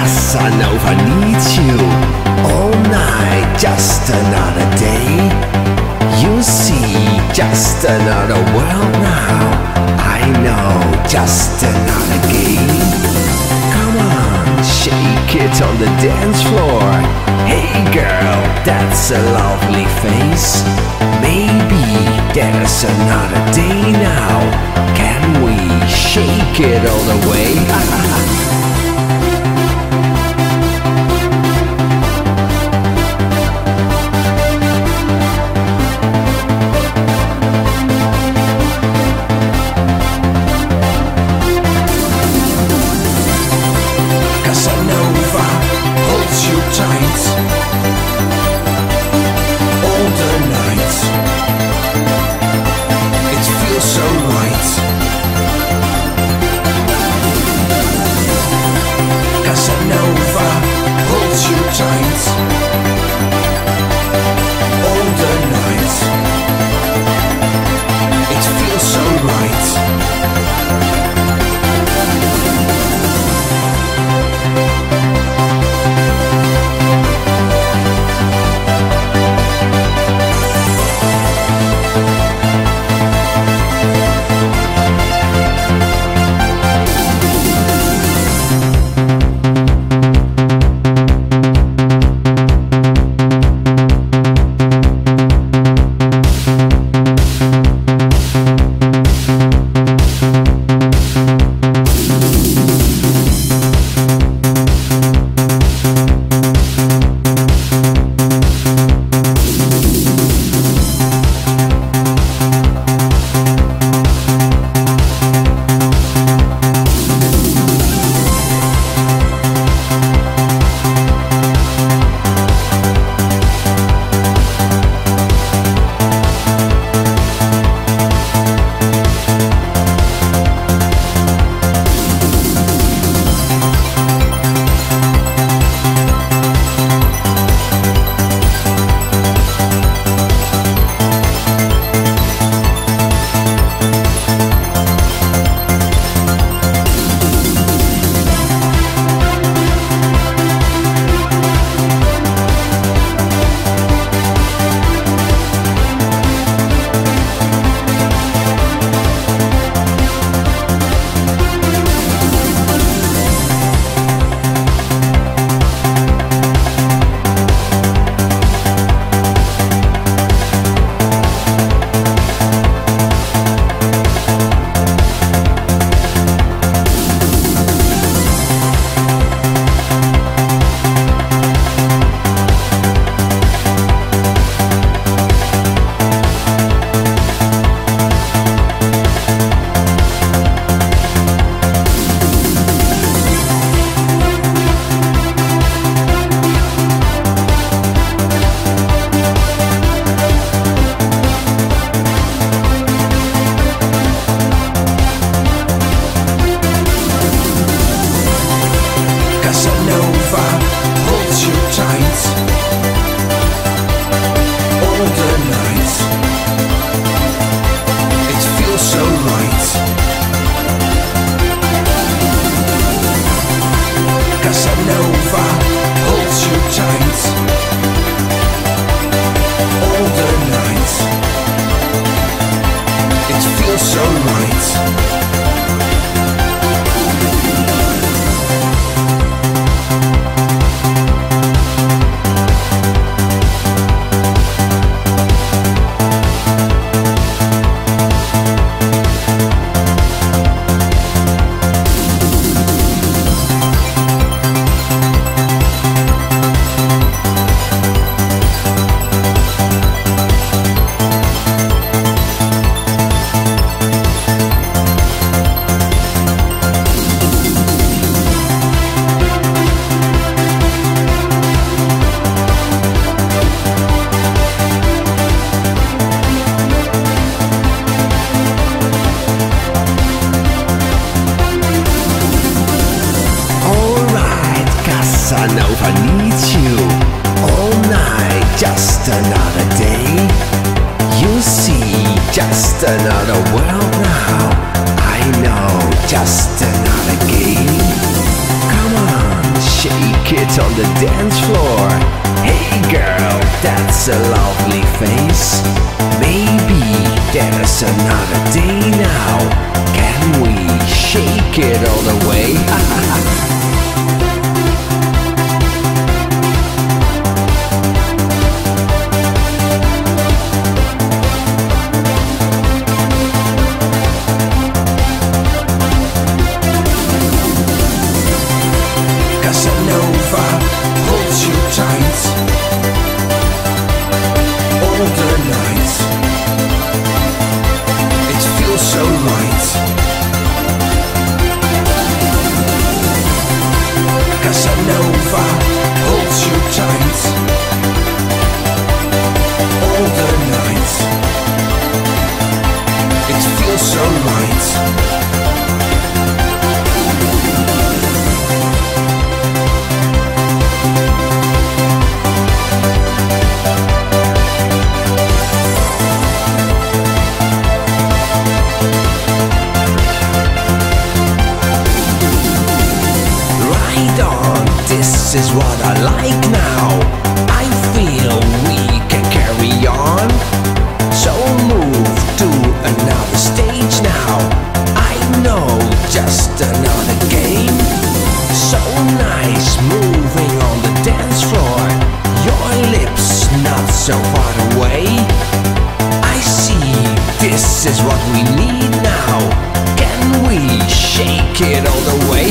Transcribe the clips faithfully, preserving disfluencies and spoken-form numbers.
Casanova needs you all night, just another day. You see, just another world now. I know, just another game. Come on, shake it on the dance floor. Hey girl, that's a lovely face. Maybe there's another day now. Can we shake it all the way? Casanova holds you tight all the night. It feels so right. Casanova holds you tight all the night. It feels so right. Casanova holds you tight all the night. It feels so right. Casanova holds you tight all the night. It feels so right. Casanova needs you all night, just another day. You see, just another world now. I know, just another game. Come on, shake it on the dance floor. Hey girl, that's a lovely face. Maybe there's another day now. Can we shake it all the way? This is what I like now. I feel we can carry on. So move to another stage now. I know, just another game. So nice moving on the dance floor. Your lips not so far away. I see, this is what we need now. Can we shake it all the way?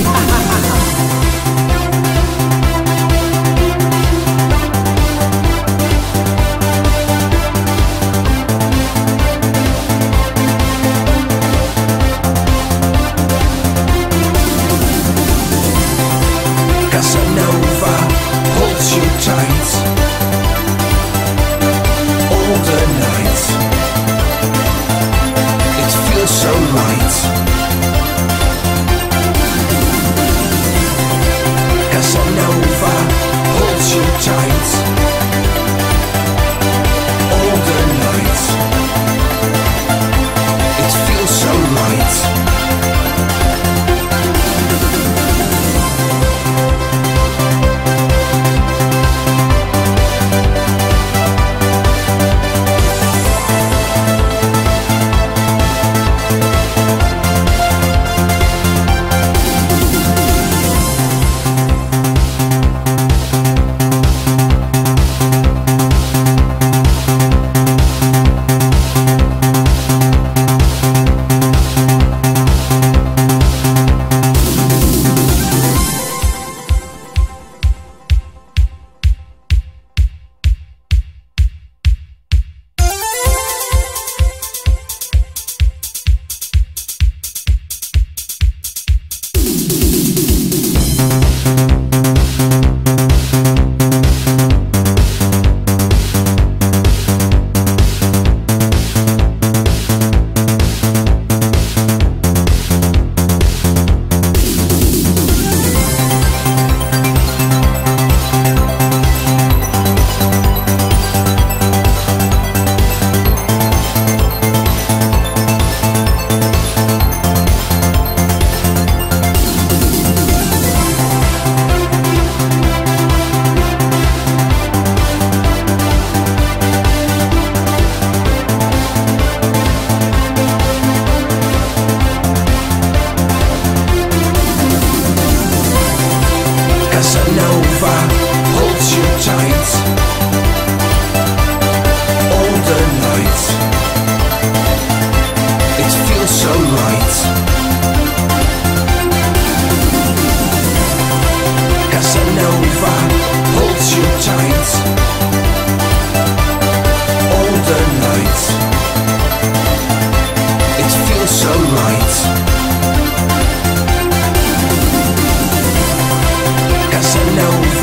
Casanova